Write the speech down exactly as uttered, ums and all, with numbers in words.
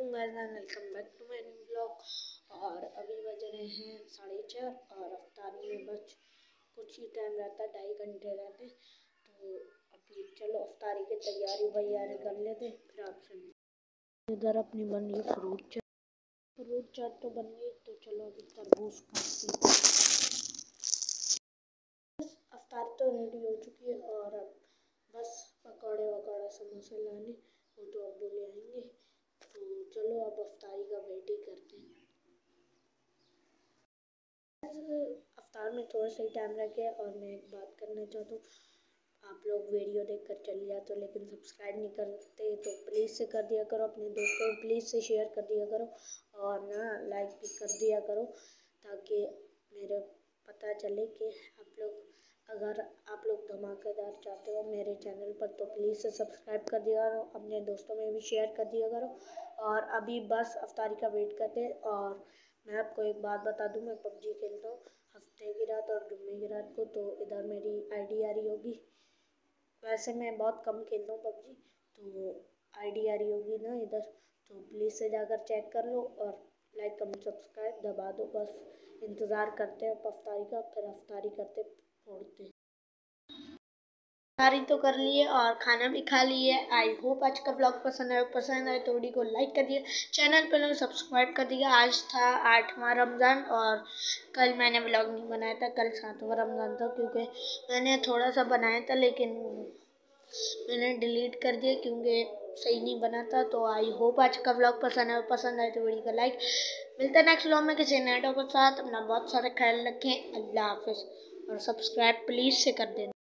वालेकुम guys and welcome back to my new blog. और अभी बज रहे हैं साढ़े चार और अफ्तारी में बस कुछ ही टाइम रहता है, ढाई घंटे रहते। तो अभी चलो अफ्तारी की तैयारी वैयारी कर लेते, फिर आपसे इधर अपनी बन रही फ्रूट चाट। फ्रूट चाट तो बन गई, तो चलो अभी तरबूज काटते। अफ्तारी तो रेडी हो चुकी है और अब बस पकौड़े वकौड़े समोसे लाने, वो तो अब ले आएंगे। तो चलो अब अफ्तारी का वेट ही करते हैं। अफ्तार में थोड़ा सा ही टाइम रह गया और मैं एक बात करना चाहता हूँ, आप लोग वीडियो देखकर चले जाते हो लेकिन सब्सक्राइब नहीं करते, तो प्लीज़ से कर दिया करो, अपने दोस्तों को प्लीज़ से शेयर कर दिया करो और ना लाइक भी कर दिया करो, ताकि मेरे पता चले कि आप लोग अगर आप लोग धमाकेदार चाहते हो मेरे चैनल पर, तो प्लीज़ से सब्सक्राइब कर दिया करो, अपने दोस्तों में भी शेयर कर दिया करो। और अभी बस अफ्तारी का वेट करते। और मैं आपको एक बात बता दूं, मैं पबजी खेलता हूँ हफ्ते की रात और जुम्मे की रात को, तो इधर मेरी आईडी आ रही होगी। वैसे मैं बहुत कम खेलता हूँ पबजी, तो आईडी आ रही होगी ना इधर, तो प्लीज़ से जाकर चेक कर लो और लाइक कमेंट सब्सक्राइब दबा दो। बस इंतज़ार करते हैं अफ्तारी का, फिर अफ्तारी करते फोड़ते। अफ्तारी तो कर लिए और खाना भी खा लिए। आई होप आज का व्लॉग पसंद आए, पसंद आए तो वीडियो को लाइक कर दिया, चैनल पर लोग सब्सक्राइब कर दिया। आज था आठवां रमज़ान और कल मैंने व्लॉग नहीं बनाया था, कल सातवां रमज़ान था, क्योंकि मैंने थोड़ा सा बनाया था लेकिन मैंने डिलीट कर दिया क्योंकि सही नहीं बना था। तो आई होप आज का व्लॉग पसंद आए, पसंद आए तो वीडियो को लाइक। मिलता है नेक्स्ट व्लॉग में किसी नए टॉपिक के साथ। अपना बहुत सारा ख्याल रखें। अल्लाह हाफिज़ और सब्सक्राइब प्लीज़ से कर देना।